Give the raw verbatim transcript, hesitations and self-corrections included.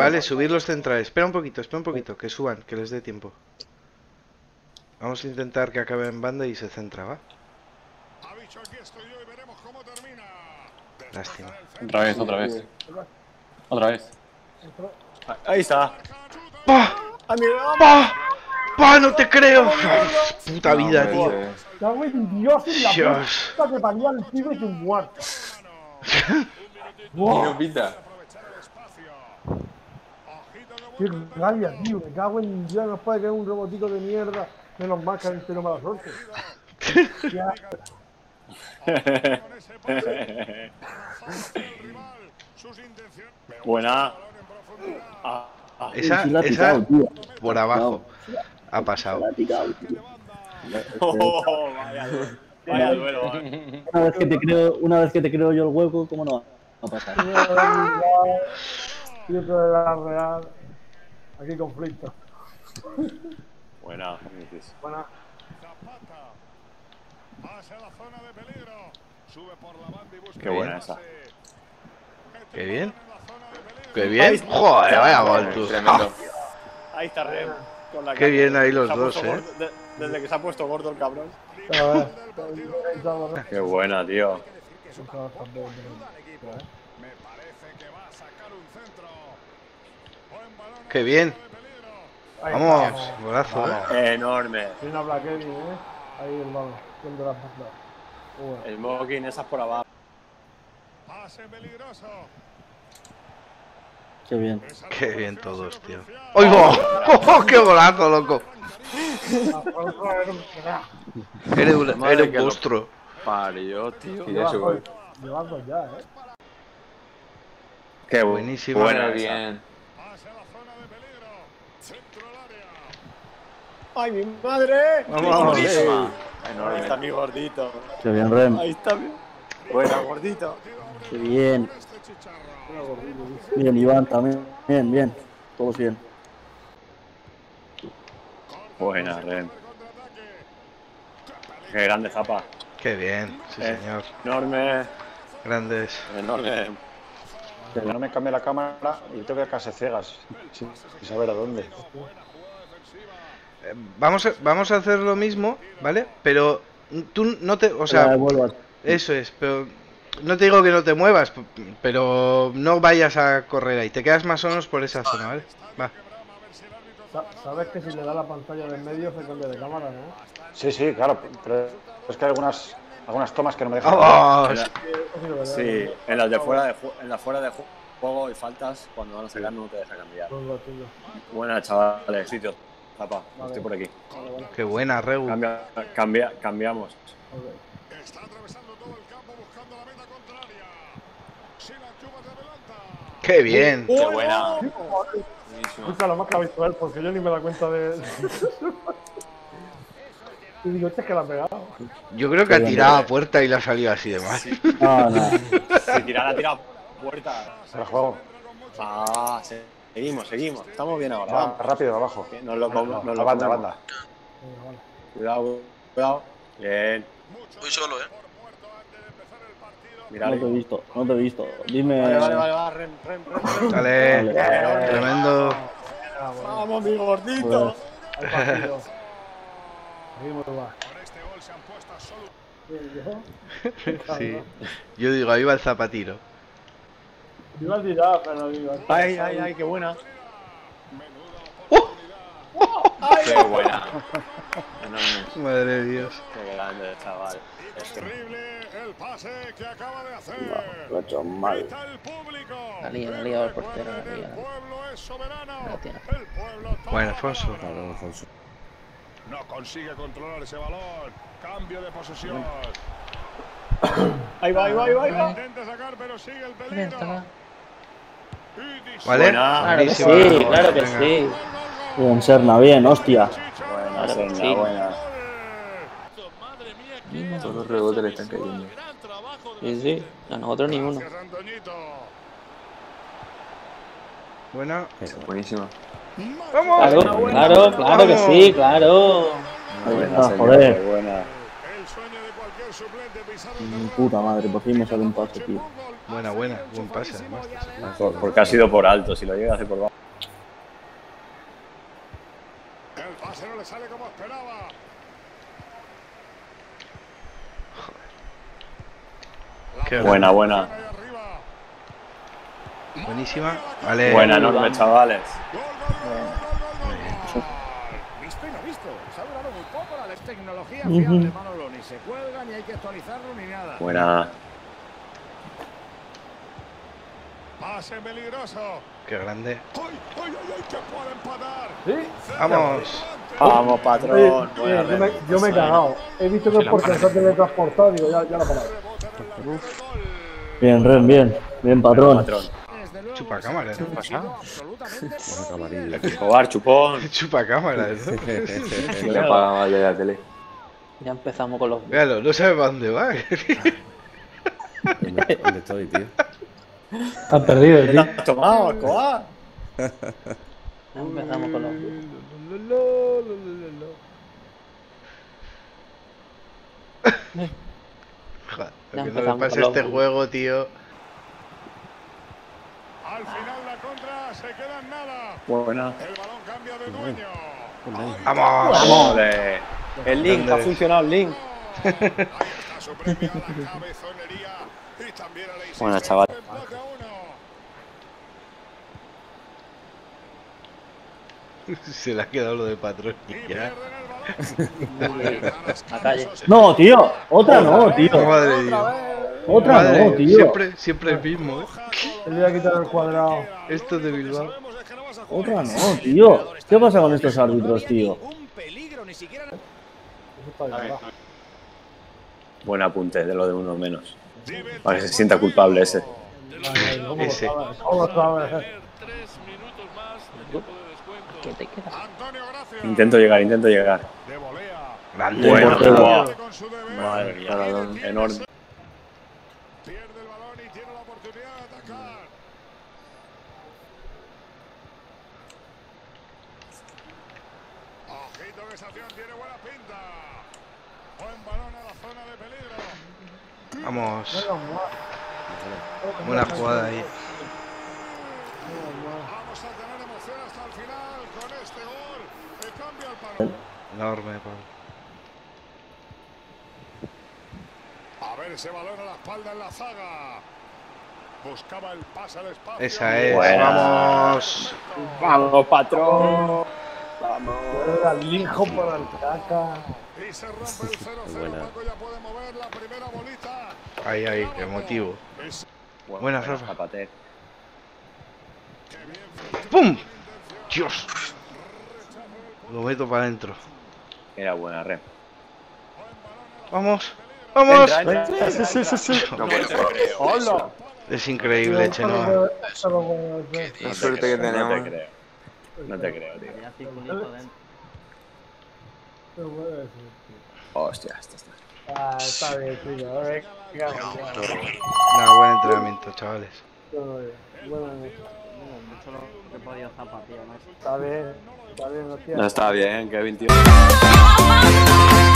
Vale, subir los centrales. Espera un poquito, espera un poquito, que suban, que les dé tiempo. Vamos a intentar que acabe en banda y se centra, ¿va? Lástima. Otra vez, otra vez. Otra vez. Ahí está. ¡Pah! ¡Pah! ¡Pah! ¡No te creo! Puta vida, tío. Cago en Dios en la Dios. puta que parió al pibe sin muerto. ¡Qué pita! Qué rabia, tío. Me cago en Dios. No puede caer un robotico de mierda. Menos mal que han tenido mala suerte. Ya. Buena. Ah, ah. Esa, la ha esa picado, tío. por abajo ha pasado. La ha picado, tío. Oh, vaya, vaya duelo. eh. Una vez que te creo, una vez que te creo yo el hueco, ¿cómo no va a pasar? Tío de la Real. Aquí conflicto. Buena. Buena. Qué buena esa. Qué bien. Qué bien. Joder, vaya gol, tú. Tremendo. Ahí está Rem. Con la Qué bien ahí los se ha dos, puesto eh. gordo- de- desde que se ha puesto gordo el cabrón. A ver. Qué buena, tío. Qué bien. Vamos, golazo, eh. Enorme. Tiene una Blackberry, eh. Ahí el balón. ¿Quién de la pasada? Bueno. El Mokin, esas por abajo. Qué bien. Qué bien todos, tío. ¡Oigo! ¡Oh, qué golazo, loco! Eres un, Madre eres un que lo- monstruo. Parió, tío. Llevando llevando ya, eh. Qué Buenísima. buena Esa. bien. ¡Ay, mi madre! Vamos. Buenísima. Ahí Enorme. está mi gordito. Qué bien, Rem. Ahí está mi... Buena, gordito. Qué bien. Bien, Iván, también. Bien, bien. Todos bien. Buena, Ren. Qué grande Zapa. Qué bien, sí, Eh. señor. Enorme. Grandes. Enorme. No me cambie la cámara y tengo que casi ciegas, sin, sin saber a dónde. Eh, Vamos a, vamos a hacer lo mismo, ¿vale? Pero tú no te... O La sea, devuelvo a- eso es, pero... No te digo que no te muevas, p- pero no vayas a correr ahí. Te quedas más o menos por esa zona, ¿vale? Va. Sa- Sabes que si le da la pantalla de en medio se cambia de cámara, ¿no? Sí, sí, claro, pero es que hay algunas, algunas tomas que no me dejan. ¡Vamos! En la- Sí, en las de fuera de ju- en las fuera de ju- juego y faltas, cuando van a sacar no te deja cambiar. Con lo tuyo. Buena, chavales, sitio. Zapa, estoy por aquí. Vale, vale. Qué buena, Reu. Cambia, cambia, cambiamos. Ok. Qué bien. Qué buena. Escucha lo más que ha visto él, porque yo ni me da cuenta de. Y digo, este es que la ha pegado. Yo creo que ha tirado a puerta y le ha salido así de mal. No, no. Si tirar la tira puerta. Se la juego. Ah, se- seguimos, seguimos. Estamos bien ahora. Va, Vamos. rápido, abajo. Que Nos lo com- nos A lo banda, a comemos. banda. Venga, vale. Cuidado, cuidado. Bien. Voy solo, eh. Mira. No te he visto, no te he visto. Dime. Vale, vale, vale, va, Ren, Ren, Ren, Ren. Dale. Vale. Tremendo. Ah, bueno. Vamos, mi gordito. Hay partido. Seguimos, va. Sí. Yo digo, ahí va el zapatiro. Iba a tirar, pero digo. Ay, ay, ay, qué buena. Qué buena. Enorme. Madre de Dios. Qué grande, chaval. Terrible el pase que acaba de hacer. Lo he hecho mal. Grita el público. La liga, la liga del portero, la El liga. pueblo es soberano. La tiene. El pueblo toma. Bueno, Alfonso. No consigue controlar ese balón. Cambio de posesión. Ahí va, ahí va, ahí va, ahí va. Intenta sacar, pero sigue el Bien, peligro. está acá. Y dispara. ¿Vale? Buena. Claro que Buenísima. sí, claro que Venga. sí. Bien, Serna, bien, hostia. Buena, Claro que Serna, sí. buena. Mismo. Todos los rebotes le están cayendo. Sí, sí. A nosotros ni uno. Gracias, Antoñito. Buena. Buenísima. ¡Vamos! Claro, claro, claro que sí, claro. Ahí Buena, está, señor. joder. Qué buena. El sueño de cualquier Mi puta madre, por fin me sale un pase, tío. Buena, buena, buen pase además. Por- porque ha sido por alto, si lo llega a hacer por bajo. El pase no le sale como esperaba. Qué Buena, buena. Ahí arriba. Buenísima. Vale. Buena, enorme, chavales. Gol, gol, gol, gol, gol, gol. Visto y no visto. Se ha durado muy poco la tecnología fiable, Manolo. Ni se cuelga, ni hay que actualizarlo, ni nada. Buena. Pase peligroso. Qué grande. ¡Ay, ay, ay, ay! ¡Que puede empatar! ¿Sí? Vamos. Vamos, Oye, patrón. oye, Buena yo, me, red. yo me he cagado. He visto que es porque se ha teletransportado. Digo, ya, ya la parado. Rebote en el larguero, gol. Bien, Ren, bien. Bien, patrón. Patrón. Desde luego, Chupa cámara, se ha ¿no? sido absolutamente por- Jugar, chupón. Chupa cámaras, ¿no? Le apaga mal de la tele. Ya empezamos con los. Míralo, no sabe para dónde va. ¿Dónde, dónde estoy, tío? Has perdido, ¿Qué te has tomado, Escobar? Ya empezamos con los. Joder, Ya lo que no me empezamos pasa con los- este juego, tío. Al final la contra se queda en nada. Buena. El balón cambia de dueño. ¡Vamos! Joder. El link, ha funcionado el link. Ahí está su premio a la cabezonería y también a la insistencia. Buena, chaval. Empate a uno. Se le ha quedado lo de patrón Y y ya. pierden el balón. A calle. No, tío. Otra no, tío. Madre Dios. Otra Madre, no, tío. Siempre, siempre el mismo, ¿eh? Le voy a quitar el cuadrado. Esto de Bilbao. Otra no, tío. ¿Qué pasa con estos árbitros, tío? Eso está bien, va. Buen apunte de lo de uno menos. Para que se sienta culpable ese. Ay, ¿cómo lo Ese. sabes? ¿Cómo lo sabes? ¿Qué te queda? Antonio Gracia. Intento llegar, intento llegar. De volea. Grande. Bueno, tío. guau. Con su deber. Madre mía, enorme. Pierde el balón y tiene la oportunidad de atacar. Ojito que esa acción tiene buena pinta. Buen balón a la zona de peligro. Vamos. Menos mal. Buena jugada ahí. Vamos a tener emoción hasta el final con este gol. Que cambia el balón. Enorme, Pablo. A ver ese balón a la espalda en la zaga. Buscaba el pase al espacio. Esa es. Buena. Vamos. Vamos, patrón. Era el hijo para el caca. Y se rompe el cero cero. Paco ya puede mover la primera bolita. Ahí, ahí, qué motivo. Es- Buena, Rafa. Zapatero. Qué bien fue. ¡Pum! Dios. Lo meto para adentro. Era buena red. Vamos. Vamos. Entra, entra, entra, entra. No puede ser. ¡Hola! Es increíble, Chenoa. La No suerte te que creo, No tenemos. te creo. No te creo, tío. Ya circulito dentro. Hostia, esto está. Ah, está bien, tío. Venga, venga. Nada, buen entrenamiento, chavales. Todo bien. Bueno, Mucho lo que podía zapar, tío, ¿no? está bien. Está bien, hostia. No está bien, Kevin, tío.